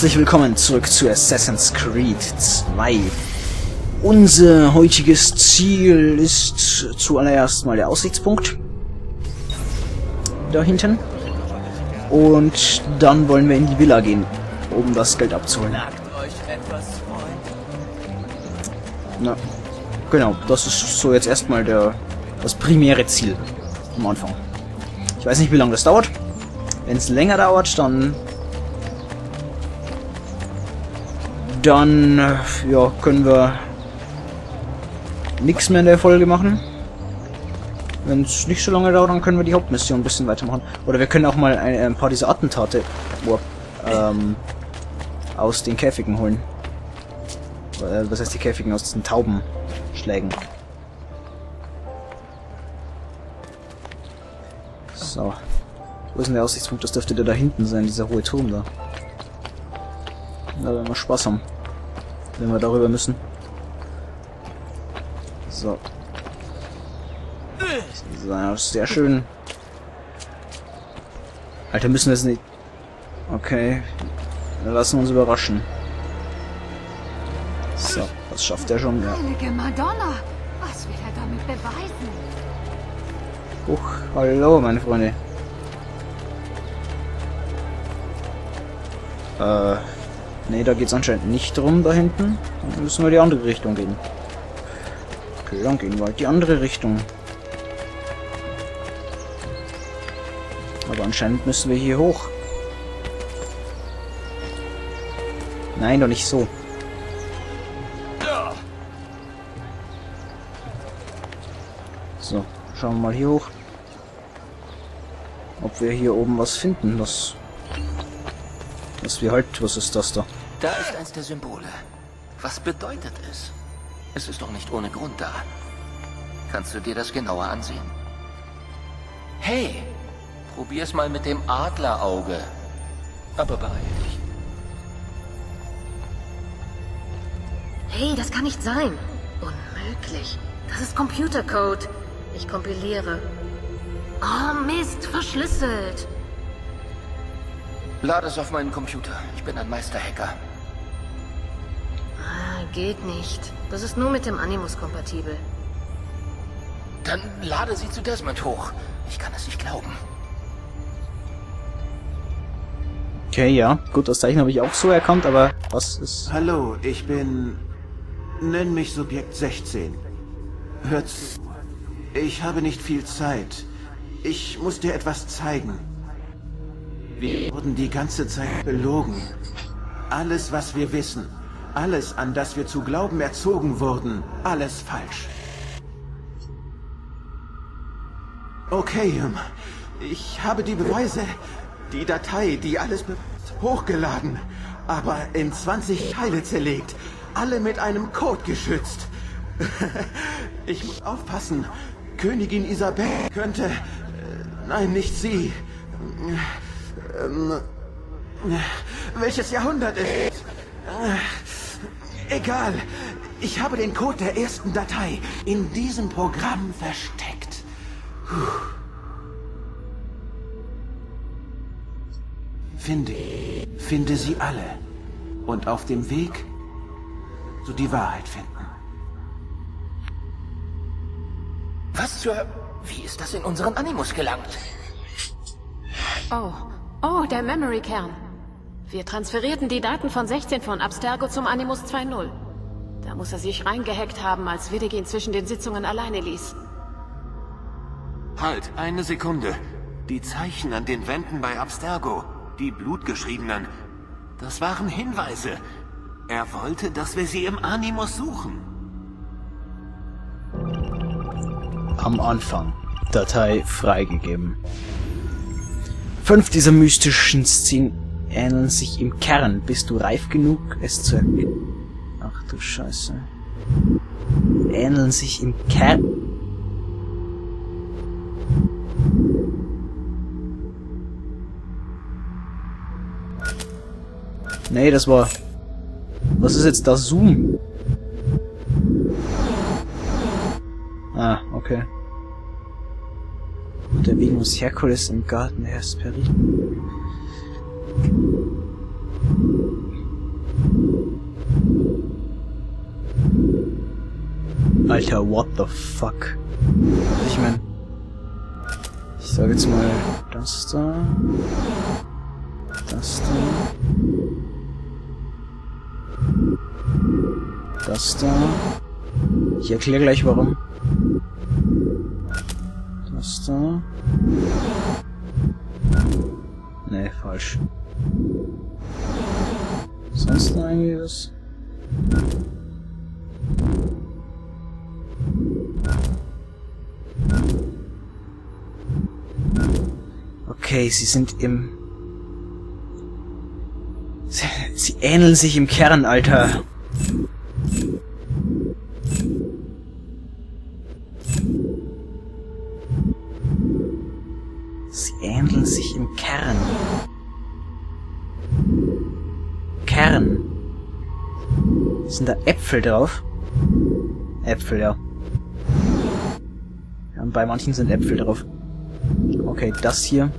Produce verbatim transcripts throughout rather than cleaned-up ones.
Herzlich willkommen zurück zu Assassin's Creed zwei. Unser heutiges Ziel ist zuallererst mal der Aussichtspunkt. Da hinten. Und dann wollen wir in die Villa gehen, um das Geld abzuholen. Na, genau, das ist so jetzt erstmal der das primäre Ziel am Anfang. Ich weiß nicht, wie lange das dauert. Wenn es länger dauert, dann dann ja, können wir nichts mehr in der Folge machen. Wenn es nicht so lange dauert, dann können wir die Hauptmission ein bisschen weitermachen. Oder wir können auch mal ein, ein paar dieser Attentate wo, ähm, aus den Käfigen holen. Äh, was heißt die Käfigen? Aus den Taubenschlägen. So. Wo ist denn der Aussichtspunkt? Das dürfte der da hinten sein, dieser hohe Turm da. Da werden wir Spaß haben, wenn wir darüber müssen. So. So, sehr schön. Alter, müssen wir es nicht... Okay. Wir lassen uns überraschen. So, das schafft er schon, ja. Heilige Madonna! Was will er damit beweisen? Huch, hallo, meine Freunde. Äh... Ne, da geht's anscheinend nicht drum, da hinten. Dann müssen wir die andere Richtung gehen. Okay, dann gehen wir halt die andere Richtung. Aber anscheinend müssen wir hier hoch. Nein, doch nicht so. So, schauen wir mal hier hoch. Ob wir hier oben was finden, das... Das wir halt... Was ist das da? Da ist eins der Symbole. Was bedeutet es? Es ist doch nicht ohne Grund da. Kannst du dir das genauer ansehen? Hey, probier's mal mit dem Adlerauge. Aber beeil dich. Hey, das kann nicht sein. Unmöglich. Das ist Computercode. Ich kompiliere. Oh Mist, verschlüsselt. Lade es auf meinen Computer. Ich bin ein Meisterhacker. Ah, geht nicht. Das ist nur mit dem Animus kompatibel. Dann lade sie zu Desmond hoch. Ich kann es nicht glauben. Okay, ja. Gut, das Zeichen habe ich auch so erkannt, aber was ist... Hallo, ich bin... Nenn mich Subjekt sechzehn. Hört zu. Ich habe nicht viel Zeit. Ich muss dir etwas zeigen. Wir wurden die ganze Zeit belogen. Alles, was wir wissen, alles, an das wir zu glauben erzogen wurden, alles falsch. Okay, ich habe die Beweise, die Datei, die alles be hochgeladen, aber in zwanzig Teile zerlegt, alle mit einem Code geschützt. Ich muss aufpassen. Königin Isabel könnte... Äh, nein, nicht sie. Ähm, welches Jahrhundert ist es? Egal. Ich habe den Code der ersten Datei in diesem Programm versteckt. Puh. Finde, finde sie alle. Und auf dem Weg zu die Wahrheit finden. Was zur... Wie ist das in unseren Animus gelangt? Oh, oh, der Memory-Kern. Wir transferierten die Daten von sechzehn von Abstergo zum Animus zwei Punkt null. Da muss er sich reingehackt haben, als Widdig ihn zwischen den Sitzungen alleine ließ. Halt, eine Sekunde. Die Zeichen an den Wänden bei Abstergo, die blutgeschriebenen, das waren Hinweise. Er wollte, dass wir sie im Animus suchen. Am Anfang. Datei freigegeben. Fünf dieser mystischen Szenen ähneln sich im Kern. Bist du reif genug, es zu erkennen? Ach du Scheiße. Ähneln sich im Kern. Nee, das war... Was ist jetzt das Zoom? Ah, okay. Der Venus Herkules im Garten der Hesperiden. Alter, what the fuck? Ich mein... Ich sage jetzt mal... Das da... Das da... Das da... Ich erkläre gleich warum. Das da... Nee, falsch. Sonst noch irgendwie was? Okay, sie sind im... Sie, sie ähneln sich im Kern, Alter. Sie ähneln sich im Kern. Kern. Sind da Äpfel drauf? Äpfel, ja. Ja, und bei manchen sind Äpfel drauf. Okay, das hier.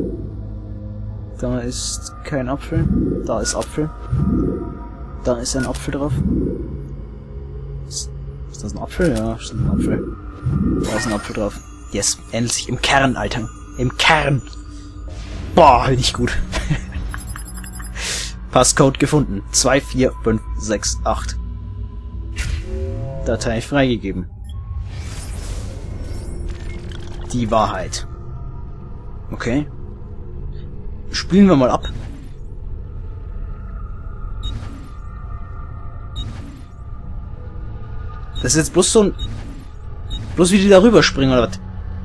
Da ist kein Apfel. Da ist Apfel. Da ist ein Apfel drauf. Ist, ist das ein Apfel? Ja, ist das ein Apfel. Da ist ein Apfel drauf. Yes, ähnelt sich im Kern, Alter. Im Kern. Boah, nicht gut. Passcode gefunden. zwei vier fünf sechs acht. Datei freigegeben. Die Wahrheit. Okay. Spielen wir mal ab. Das ist jetzt bloß so ein... Bloß wie die da rüberspringen, oder was?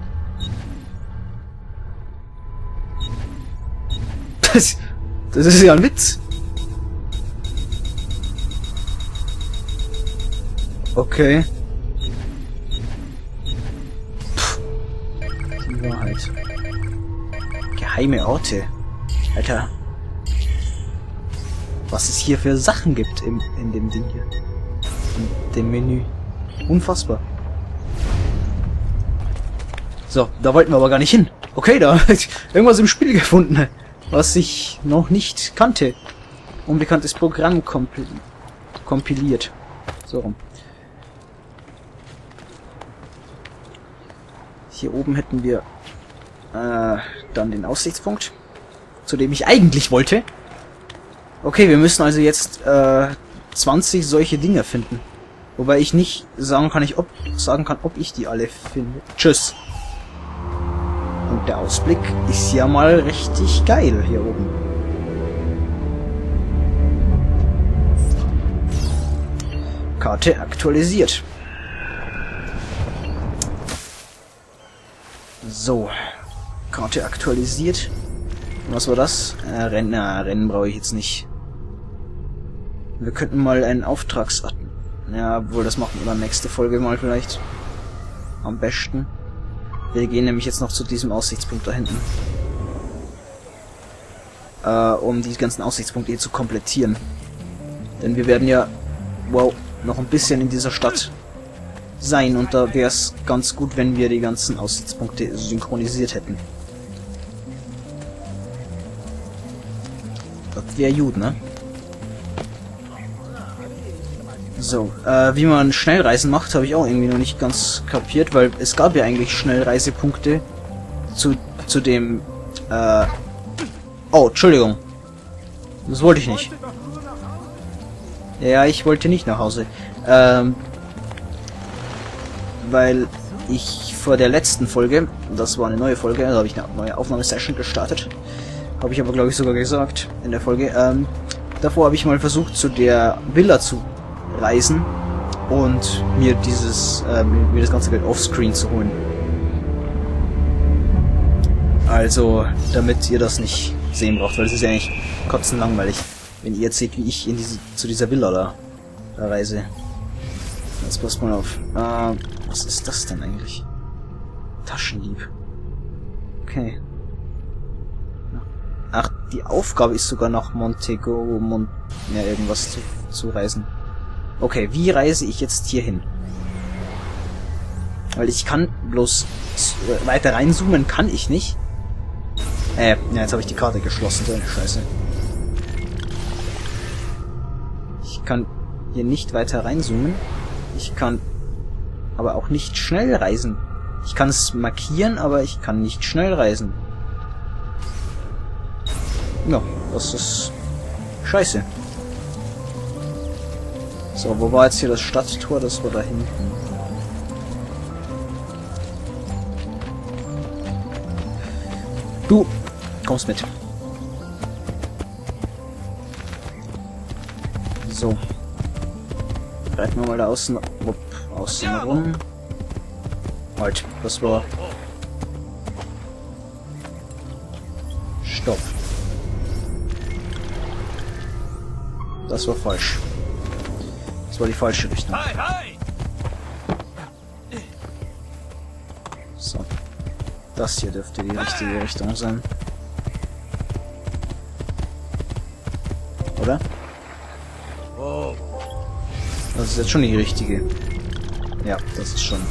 Das, das ist ja ein Witz. Okay. Puh. Die Wahrheit. Geheime Orte. Alter. Was es hier für Sachen gibt im, in dem Ding hier. In dem Menü. Unfassbar. So, da wollten wir aber gar nicht hin. Okay, da irgendwas im Spiel gefunden, was ich noch nicht kannte. Unbekanntes Programm kompil kompiliert. So rum. Hier oben hätten wir äh, dann den Aussichtspunkt, zu dem ich eigentlich wollte. Okay, wir müssen also jetzt äh, zwanzig solche Dinge finden. Wobei ich nicht sagen kann, ich ob, sagen kann, ob ich die alle finde. Tschüss. Und der Ausblick ist ja mal richtig geil hier oben. Karte aktualisiert. So. Karte aktualisiert. Und was war das? Äh, Rennen, na, Rennen brauche ich jetzt nicht. Wir könnten mal einen Auftrags... Ja, obwohl, das machen wir dann nächste Folge mal vielleicht. Am besten. Wir gehen nämlich jetzt noch zu diesem Aussichtspunkt da hinten. Äh, um die ganzen Aussichtspunkte hier zu komplettieren. Denn wir werden ja, wow, noch ein bisschen in dieser Stadt sein. Und da wäre es ganz gut, wenn wir die ganzen Aussichtspunkte synchronisiert hätten. Das wäre gut, ne? So, äh, wie man Schnellreisen macht, habe ich auch irgendwie noch nicht ganz kapiert, weil es gab ja eigentlich Schnellreisepunkte zu, zu dem, äh, oh, Entschuldigung. Das wollte ich nicht. Ja, ich wollte nicht nach Hause. Ähm, weil ich vor der letzten Folge, das war eine neue Folge, da habe ich eine neue Aufnahmesession gestartet, habe ich aber glaube ich sogar gesagt in der Folge, ähm, davor habe ich mal versucht, zu der Villa zu reisen und mir dieses, äh, mir das ganze Geld offscreen zu holen. Also, damit ihr das nicht sehen braucht, weil es ist ja eigentlich kotzen langweilig, wenn ihr jetzt seht, wie ich in diese, zu dieser Villa da, da reise. Jetzt passt mal auf. Äh, was ist das denn eigentlich? Taschendieb. Okay. Ach, die Aufgabe ist sogar nach Montego, Mon ja, irgendwas zu, zu reisen. Okay, wie reise ich jetzt hier hin? Weil ich kann bloß weiter reinzoomen, kann ich nicht. Äh, ja, jetzt habe ich die Karte geschlossen, so eine Scheiße. kann hier nicht weiter reinzoomen. Ich kann aber auch nicht schnell reisen. Ich kann es markieren, aber ich kann nicht schnell reisen. Ja, das ist scheiße. So, wo war jetzt hier das Stadttor? Das war da hinten. Du kommst mit. So. Reiten wir mal da außen, upp, außen rum. Halt, das war... Stopp. Das war falsch. Das war die falsche Richtung. So. Das hier dürfte die richtige Richtung sein. Oder? Das ist jetzt schon die richtige. Ja, das ist schon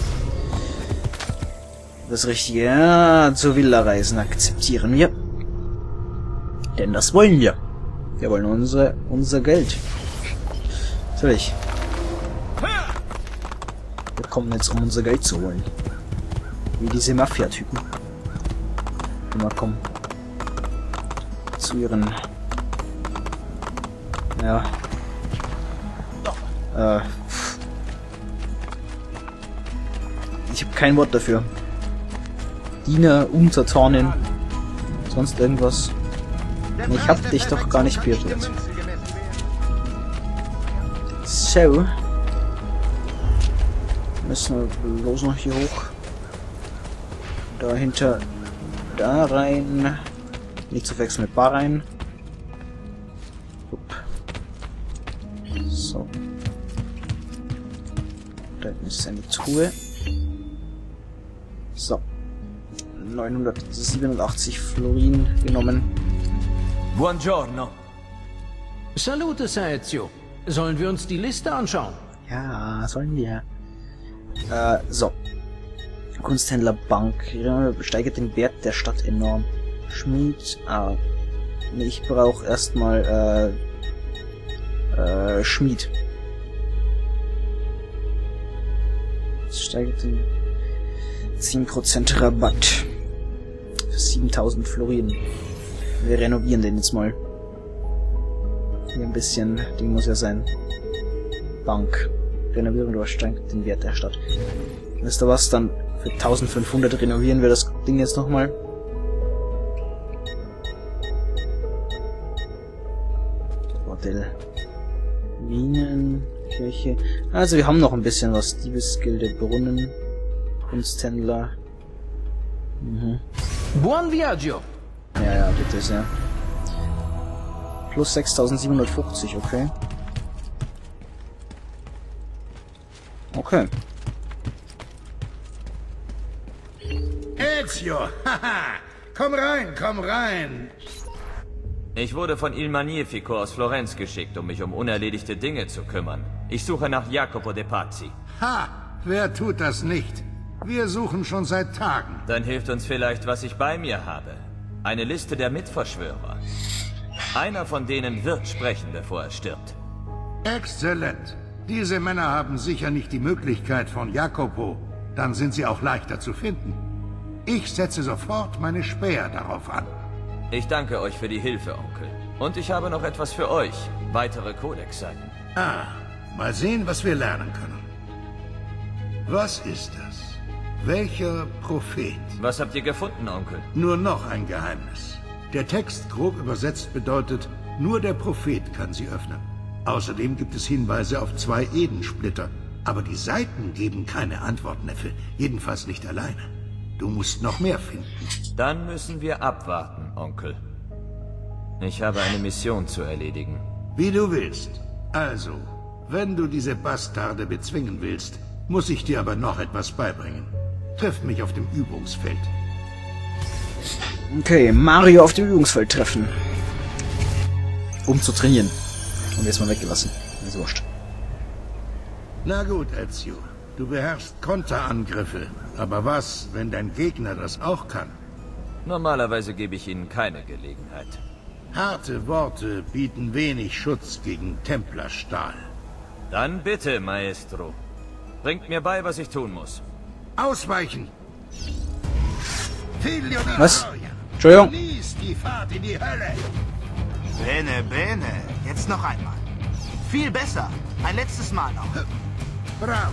das Richtige. Ja, zur Villa reisen akzeptieren wir. Denn das wollen wir. Wir wollen unsere, unser Geld. Natürlich. Wir kommen jetzt, um unser Geld zu holen. Wie diese Mafia-Typen. Immer kommen. Zu ihren... Ja... Äh, ich habe kein Wort dafür. Diener, Untertanen, sonst irgendwas. Ich hab dich doch gar nicht beirrt. So. Müssen wir bloß noch hier hoch. Dahinter, da rein. Nicht zu verwechseln mit Bahrain. So. Da ist eine Truhe. So. neunhundertsiebenundachtzig Florin genommen. Buongiorno. Salute, Sir Ezio. Sollen wir uns die Liste anschauen? Ja, sollen wir. Äh, so. Kunsthändlerbank. Ja, steigert den Wert der Stadt enorm. Schmied. Ah. Nee, ich brauche erstmal, äh, äh, Schmied. Das steigert den zehn Prozent Rabatt. Für siebentausend Florin. Wir renovieren den jetzt mal. Hier ein bisschen, Ding muss ja sein. Bank. Renovierung übersteigt den Wert der Stadt. Wisst ihr was? Dann für eintausendfünfhundert renovieren wir das Ding jetzt nochmal. Bordell. Minen. Kirche. Also wir haben noch ein bisschen was. Diebesgilde, Brunnen. Kunsthändler. Mhm. Buon viaggio. Ja, ja, bitte sehr. Plus sechstausendsiebenhundertfünfzig, okay. Okay. Ezio, haha, komm rein, komm rein. Ich wurde von Il Magnifico aus Florenz geschickt, um mich um unerledigte Dinge zu kümmern. Ich suche nach Jacopo de Pazzi. Ha, wer tut das nicht? Wir suchen schon seit Tagen. Dann hilft uns vielleicht, was ich bei mir habe. Eine Liste der Mitverschwörer. Einer von denen wird sprechen, bevor er stirbt. Exzellent. Diese Männer haben sicher nicht die Möglichkeit von Jacopo. Dann sind sie auch leichter zu finden. Ich setze sofort meine Späher darauf an. Ich danke euch für die Hilfe, Onkel. Und ich habe noch etwas für euch. Weitere Kodexseiten. Ah, mal sehen, was wir lernen können. Was ist das? Welcher Prophet? Was habt ihr gefunden, Onkel? Nur noch ein Geheimnis. Der Text, grob übersetzt, bedeutet, nur der Prophet kann sie öffnen. Außerdem gibt es Hinweise auf zwei Edensplitter. Aber die Seiten geben keine Antwort, Neffe. Jedenfalls nicht alleine. Du musst noch mehr finden. Dann müssen wir abwarten, Onkel. Ich habe eine Mission zu erledigen. Wie du willst. Also, wenn du diese Bastarde bezwingen willst, muss ich dir aber noch etwas beibringen. Triff mich auf dem Übungsfeld. Okay, Mario auf dem Übungsfeld treffen. Um zu trainieren. Und jetzt mal weggelassen. Ist wurscht. Na gut, Ezio. Du beherrschst Konterangriffe. Aber was, wenn dein Gegner das auch kann? Normalerweise gebe ich ihnen keine Gelegenheit. Harte Worte bieten wenig Schutz gegen Templerstahl. Dann bitte, Maestro. Bringt mir bei, was ich tun muss. Ausweichen! Was? Entschuldigung. Die Fahrt in die Hölle! Bene, bene. Jetzt noch einmal. Viel besser. Ein letztes Mal noch. Bravo!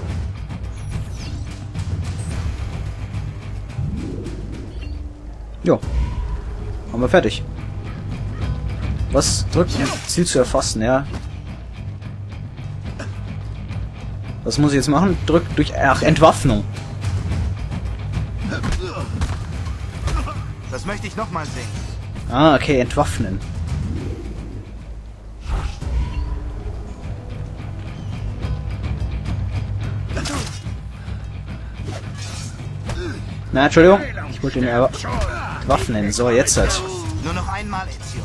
Jo. Haben wir fertig. Was? Drückt, um Ziel zu erfassen, ja. Was muss ich jetzt machen? Drückt durch... Ach, Entwaffnung. Das möchte ich noch mal sehen. Ah, okay, entwaffnen. Na, Entschuldigung. Ich wollte ihn aber entwaffnen. So, jetzt halt. Nur noch einmal, Ezio.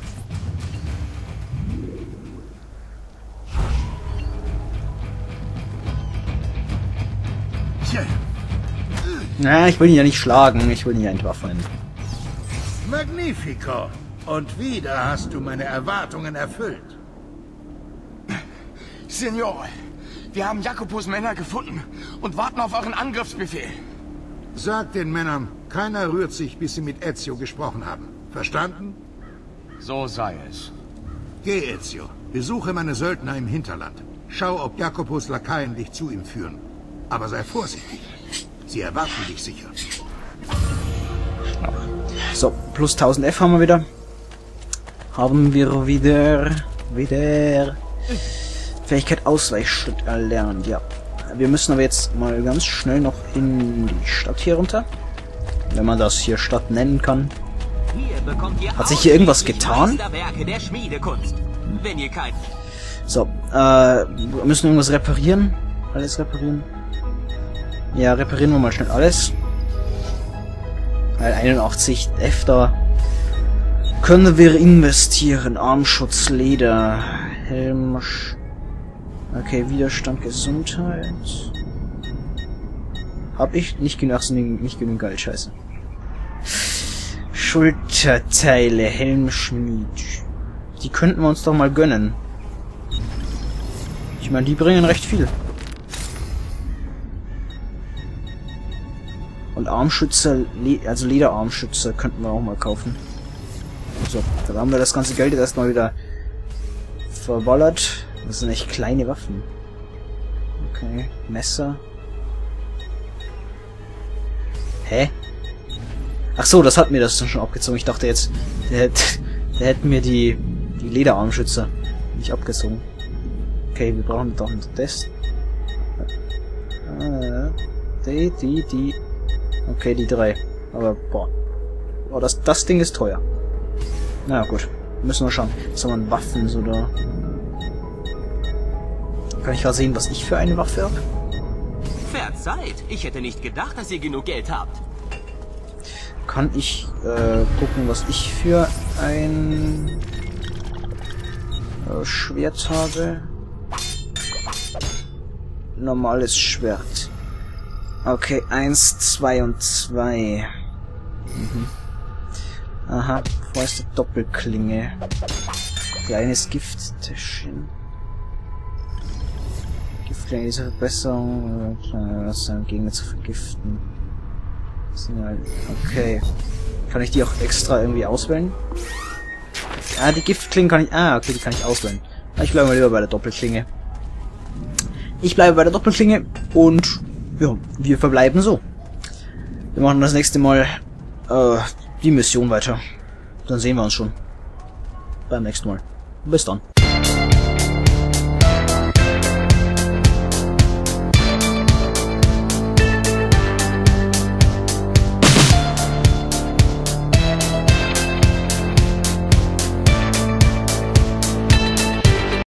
Na, ich will ihn ja nicht schlagen. Ich will ihn ja entwaffnen. Magnifico! Und wieder hast du meine Erwartungen erfüllt. Signore, wir haben Jacopos Männer gefunden und warten auf euren Angriffsbefehl. Sag den Männern, keiner rührt sich, bis sie mit Ezio gesprochen haben. Verstanden? So sei es. Geh, Ezio. Besuche meine Söldner im Hinterland. Schau, ob Jacopos Lakaien dich zu ihm führen. Aber sei vorsichtig. Sie erwarten dich sicher. So, plus tausend F haben wir wieder. Haben wir wieder... Wieder... Fähigkeit Ausweichschritt erlernt, ja. Wir müssen aber jetzt mal ganz schnell noch in die Stadt hier runter. Wenn man das hier Stadt nennen kann. Hat sich hier irgendwas getan? So, äh, wir müssen irgendwas reparieren. Alles reparieren. Ja, reparieren wir mal schnell alles. einundachtzig F da. Können wir investieren. Armschutz, Leder, Helm. Okay, Widerstand, Gesundheit. Hab ich nicht genug, nicht genug Geld, scheiße. Schulterteile, Helmschmied. Die könnten wir uns doch mal gönnen. Ich meine, die bringen recht viel. Und Armschützer, also Lederarmschützer könnten wir auch mal kaufen. So, dann haben wir das ganze Geld jetzt erstmal wieder verballert. Das sind echt kleine Waffen. Okay, Messer. Hä? Ach so, das hat mir das dann schon abgezogen. Ich dachte jetzt, der hätte, der hätte mir die, die Lederarmschützer nicht abgezogen. Okay, wir brauchen doch das. Ah, die, die, die. Okay, die drei. Aber, boah. Oh, das, das Ding ist teuer. Na gut. Müssen wir schauen. Was haben wir an Waffen so da? Kann ich mal sehen, was ich für eine Waffe habe? Verzeiht. Ich hätte nicht gedacht, dass ihr genug Geld habt. Kann ich äh, gucken, was ich für ein äh, Schwert habe? Normales Schwert. Okay, eins, zwei und zwei. Mhm. Aha, Fäuste Doppelklinge. Kleines Gifttäschchen. Giftklinge, diese Verbesserung, was sein Gegner zu vergiften. Okay. Kann ich die auch extra irgendwie auswählen? Ah, die Giftklingen kann ich... Ah, okay, die kann ich auswählen. Ich bleibe mal lieber bei der Doppelklinge. Ich bleibe bei der Doppelklinge und... Ja, wir verbleiben so. Wir machen das nächste Mal äh, die Mission weiter. Dann sehen wir uns schon beim nächsten Mal. Bis dann.